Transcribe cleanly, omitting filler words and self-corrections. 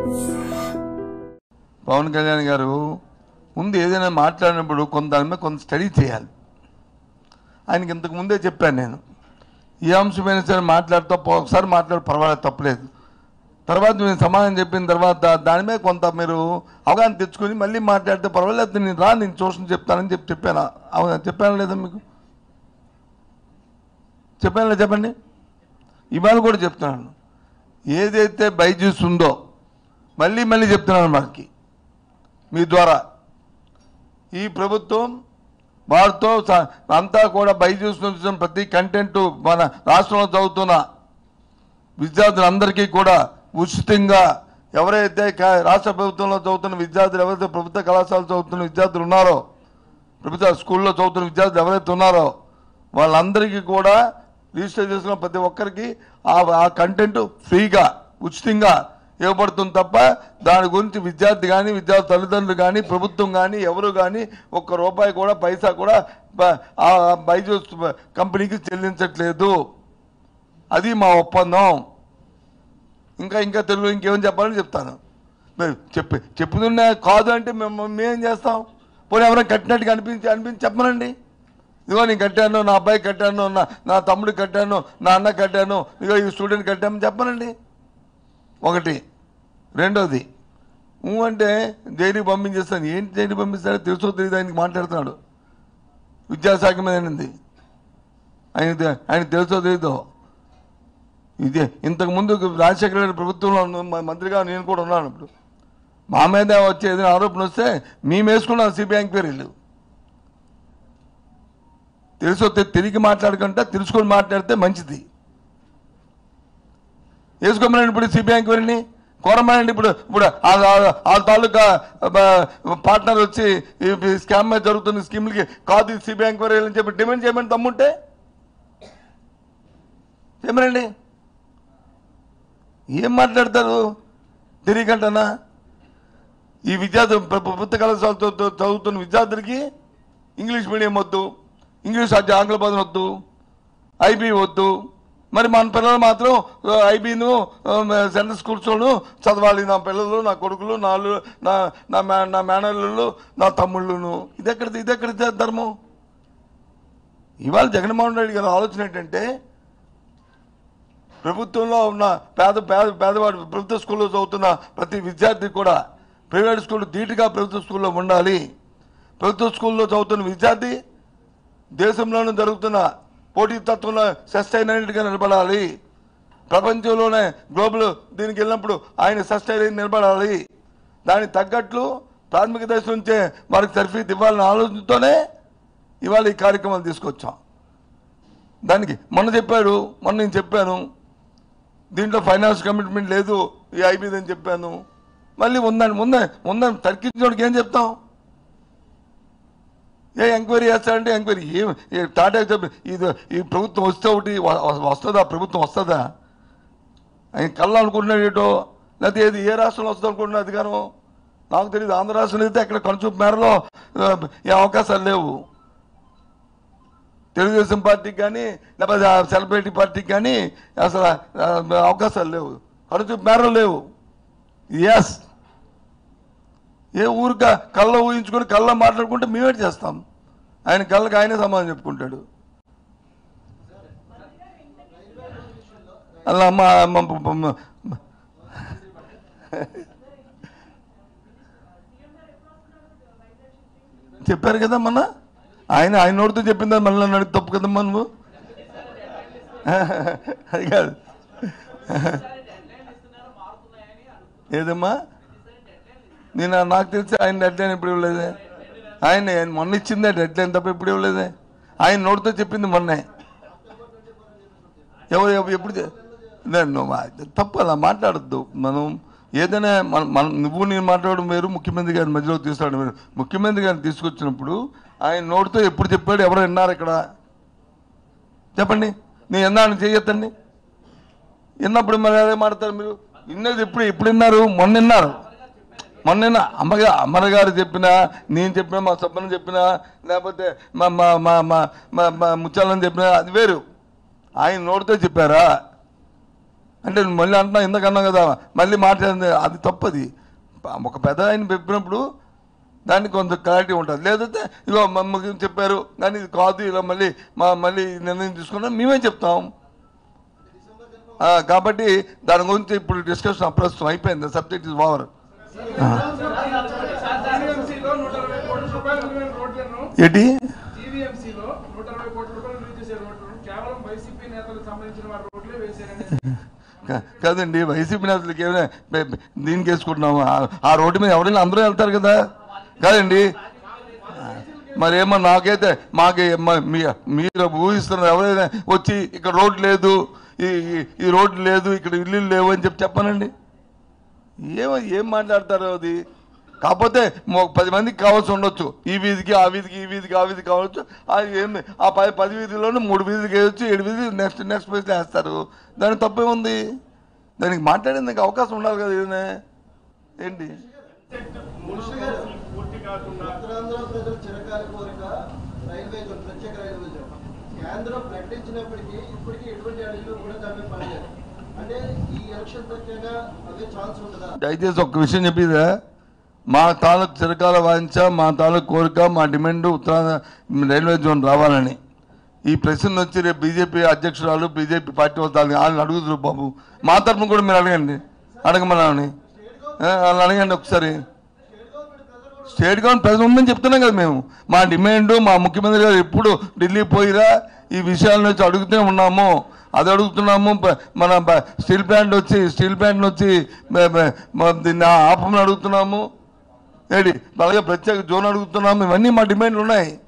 పవన్ కళ్యాణ్ గారు ముందు ఏదైనా మాట్లాడినప్పుడు దాని మీద కొంత స్టడీ చేయాలి. ఆయనకి ఇంతకు ముందే చెప్పాను నేను, ఏ అంశమైనా సరే మాట్లాడుతూ ఒకసారి మాట్లాడు పర్వాలేదు, తప్పలేదు. తర్వాత నేను సమాధానం చెప్పిన తర్వాత దాని మీద కొంత మీరు అవగాహన తెచ్చుకొని మళ్ళీ మాట్లాడితే పర్వాలేదు, నేను నేను చూసి చెప్తానని చెప్పాను. చెప్పాను లేదా మీకు? చెప్పాను లేదా? చెప్పండి. ఇవాళ కూడా చెప్తున్నాను, ఏదైతే బైజూస్ ఉందో మళ్ళీ చెప్తున్నాను మనకి మీ ద్వారా, ఈ ప్రభుత్వం వారితో అంతా కూడా బైజూస్ నుంచి ప్రతి కంటెంట్ మన రాష్ట్రంలో చదువుతున్న విద్యార్థులందరికీ కూడా ఉచితంగా, ఎవరైతే రాష్ట్ర ప్రభుత్వంలో చదువుతున్న విద్యార్థులు, ఎవరైతే ప్రభుత్వ కళాశాలలో చదువుతున్న విద్యార్థులు ఉన్నారో, ప్రభుత్వ స్కూల్లో చదువుతున్న విద్యార్థులు ఎవరైతే ఉన్నారో వాళ్ళందరికీ కూడా రిజిస్టర్ చేసుకున్న ప్రతి ఒక్కరికి ఆ కంటెంట్ ఫ్రీగా ఉచితంగా ఇవ్వబడుతుంది తప్ప దాని గురించి విద్యార్థి కానీ విద్యార్థి తల్లిదండ్రులు కానీ ప్రభుత్వం కానీ ఎవరు కానీ ఒక్క రూపాయి కూడా పైసా కూడా ఆ బైజూస్ కంపెనీకి చెల్లించట్లేదు. అది మా ఒప్పందం. ఇంకా తెలుగులో ఇంకేం చెప్పాలని చెప్తాను. చెప్పుతున్నా కాదు అంటే మేమేం చేస్తాం? పోనీ ఎవరైనా కట్టినట్టుగా అనిపించి చెప్పనండి, ఇదిగో నేను కట్టాను, నా అబ్బాయి కట్టాను, నా తమ్ముడు కట్టాను, నా అన్న కట్టాను, ఇదిగో ఈ స్టూడెంట్ కట్టామని చెప్పనండి. ఒకటి. రెండోది, అంటే జైలుకి పంపించేస్తాను. ఏంటి జైలుకి పంపిస్తాడో తెలుసో తెలియదు, ఆయనకి మాట్లాడుతున్నాడు. విద్యాశాఖ మీద అనేది ఆయన తెలుసో తెలీదో. ఇదే ఇంతకుముందు రాజశేఖర గారి ప్రభుత్వంలో మంత్రిగా నేను కూడా ఉన్నాను. ఇప్పుడు మా మీద వచ్చే ఏదైనా ఆరోపణ వస్తే మేము వేసుకున్నాం సిబిఐ ఎంక్వైరీలు. తెలుసో తిరిగి మాట్లాడకుండా తెలుసుకొని మాట్లాడితే మంచిది. వేసుకోమనండి ఇప్పుడు సిబిఐ ఎంక్వైరీని, కోరమనండి. ఇప్పుడు ఆ తాలూకా పార్ట్నర్ వచ్చి స్కామ్ మీద జరుగుతున్న స్కీమ్లకి కాదు సిబిఐ ఎంక్వైరీ అని చెప్పి డిమాండ్ చేయమని దమ్ముంటే చేయమనండి. ఏం మాట్లాడతారు తెలియకంటనా? ఈ విద్యార్థులు ప్రభుత్వ కళాశాలతో చదువుతున్న విద్యార్థులకి ఇంగ్లీష్ మీడియం వద్దు, ఇంగ్లీష్ ఆంగ్ల పదం వద్దు, ఐబీ వద్దు. మరి మన పిల్లలు మాత్రం ఐబీను సెంట్రల్ స్కూల్స్లోనూ చదవాలి. నా పిల్లలు, నా కొడుకులు, నా మేనల్లు, నా తమ్ముళ్ళును. ఇదెక్కడ ధర్మం? ఇవాళ జగన్మోహన్ రెడ్డి గారి ఆలోచన ఏంటంటే, ప్రభుత్వంలో ఉన్న పేదవాడు ప్రభుత్వ స్కూల్లో చదువుతున్న ప్రతి విద్యార్థి కూడా ప్రైవేట్ స్కూల్ ధీటుగా ప్రభుత్వ స్కూల్లో ఉండాలి. ప్రభుత్వ స్కూల్లో చదువుతున్న విద్యార్థి దేశంలోనూ జరుగుతున్న పోటీతత్వంలో సస్టైన్ అయినట్టుగా నిలబడాలి. ప్రపంచంలోనే గ్లోబల్ దీనికి వెళ్ళినప్పుడు ఆయన సస్టైన్ అయి నిలబడాలి. దానికి తగ్గట్లు ప్రాథమిక దశ నుంచే వారికి తర్ఫీదు ఇవ్వాలనే ఆలోచనతోనే ఇవాళ ఈ కార్యక్రమాలు తీసుకొచ్చాం. దానికి మొన్న నేను చెప్పాను, దీంట్లో ఫైనాన్స్ కమిట్మెంట్ లేదు ఈ ఐబీదని చెప్పాను. మళ్ళీ ఉందని తర్కించడానికి ఏం చెప్తాం? ఎంక్వైరీ చేస్తారంటే ఎంక్వైరీ టాటా చెప్పి ఈ ప్రభుత్వం వస్తే ఒకటి వస్తుందా? ప్రభుత్వం వస్తుందా? ఆయన కళ్ళు అనుకుంటున్నాడు ఏటో, లేకపోతే ఏది ఏ రాష్ట్రంలో వస్తుంది అనుకుంటున్నా అధికారం నాకు తెలియదు. ఆంధ్ర రాష్ట్రంలో అయితే అక్కడ కనుచూపు మేరలో ఏ అవకాశాలు లేవు. తెలుగుదేశం పార్టీకి కానీ లేకపోతే సెలబ్రిటీ పార్టీకి కానీ అసలు అవకాశాలు లేవు, కనుచూపు మేరలు లేవు. ఎస్, ఏ ఊరిక కళ్ళ ఊహించుకొని కళ్ళ మాట్లాడుకుంటే మేమేటి చేస్తాం? ఆయన కళ్ళకి ఆయనే సమాధానం చెప్పుకుంటాడు. అలా చెప్పారు కదా మొన్న, ఆయన నోటితో చెప్పిందా మళ్ళీ నడిచి తప్పు కదమ్మా నువ్వు. అది కాదు ఏదమ్మా, నాకు తెలిసి ఆయన డెడ్ లైన్ ఎప్పుడు ఇవ్వలేదే. ఆయన మొన్న ఇచ్చిందే డెడ్ లైన్ తప్ప ఎప్పుడు ఇవ్వలేదే. ఆయన నోటితో చెప్పింది మొన్నే. ఎప్పుడు తప్పు అలా మాట్లాడద్దు. మనం ఏదైనా నువ్వు నేను మాట్లాడడం వేరు, ముఖ్యమంత్రి గారి మధ్యలో తీసుకురావడం వేరు. ముఖ్యమంత్రి గారిని తీసుకొచ్చినప్పుడు ఆయన నోటితో ఎప్పుడు చెప్పాడు? ఎవరో విన్నారు ఇక్కడ? చెప్పండి. నేను ఎన్నాను చేయొద్దండి. విన్నప్పుడు మరి అదే మాడతారు మీరు. విన్నది ఎప్పుడు విన్నారు? మొన్న విన్నారు. మొన్న అమ్మగారు చెప్పినా, నేను చెప్పినా, మా సబ్బను చెప్పినా, లేకపోతే మా ముచ్చాలని చెప్పినా అది వేరు. ఆయన నోటితో చెప్పారా? అంటే మళ్ళీ అంటున్నా ఇంతకన్నా కదా మళ్ళీ మాట్లాడింది అది తప్పది. ఒక పెద్ద ఆయన చెప్పినప్పుడు దానికి కొంత క్లారిటీ ఉంటుంది. లేదంటే ఇగో మమ్మల్ని చెప్పారు కానీ ఇది కాదు ఇలా మళ్ళీ నిర్ణయం తీసుకున్నాం మేమే చెప్తాం. కాబట్టి దాని గురించి ఇప్పుడు డిస్కషన్ అప్రస్తుతం అయిపోయింది. Subject is over. ఏంటి కాదండి వైసీపీ నేతలకి ఏమైనా దీనికి వేసుకుంటున్నాము. ఆ రోడ్డు మీద ఎవరైనా అందరూ వెళ్తారు కదా కాదండి. మరేమో నాకైతే మీరు ఊహిస్తున్నారు ఎవరైనా వచ్చి ఇక్కడ రోడ్డు లేదు ఈ రోడ్డు లేదు ఇక్కడ ఇల్లు లేవు అని చెప్పానండి. ఏం మాట్లాడతారు అది. కాకపోతే 10 మందికి కావాల్సి ఉండొచ్చు. ఈ వీధికి ఆ వీధికి ఈ వీధికి ఆ వీధికి కావచ్చు. ఏమి ఆ 10 వీధిలోనే 3 వీధికి వేయచ్చు 7 వీధికి నెక్స్ట్ ప్లేస్లో వేస్తారు. దానికి తప్పేముంది. దానికి మాట్లాడేందుకు అవకాశం ఉండాలి కదా. ఇదే ఏంటి దయచేసి ఒక్క విషయం చెప్పిదా. మా తాలూకు చిరకాల వాంఛ మా తాలూకు కోరిక మా డిమాండ్ ఉత్తరాంధ్ర రైల్వే జోన్ రావాలని. ఈ ప్రశ్న వచ్చి రేపు బీజేపీ అధ్యక్షురాలు బీజేపీ పార్టీ వాళ్ళని అడుగుతున్నారు బాబు. మా తరఫున కూడా మీరు అడగమని వాళ్ళని అడగండి ఒకసారి. స్టేట్ గవర్నమెంట్ ప్రజలు ఉందని చెప్తున్నాం కదా మేము. మా డిమాండ్ మా ముఖ్యమంత్రి గారు ఎప్పుడు ఢిల్లీ పోయిరా ఈ విషయాల నుంచి అడుగుతూనే ఉన్నాము. అది అడుగుతున్నాము. మన స్టీల్ ప్లాంట్ వచ్చి దీన్ని ఆపమని అడుగుతున్నాము. అలాగే ప్రత్యేక జోన్ అడుగుతున్నాము. ఇవన్నీ మా డిమాండ్లు ఉన్నాయి.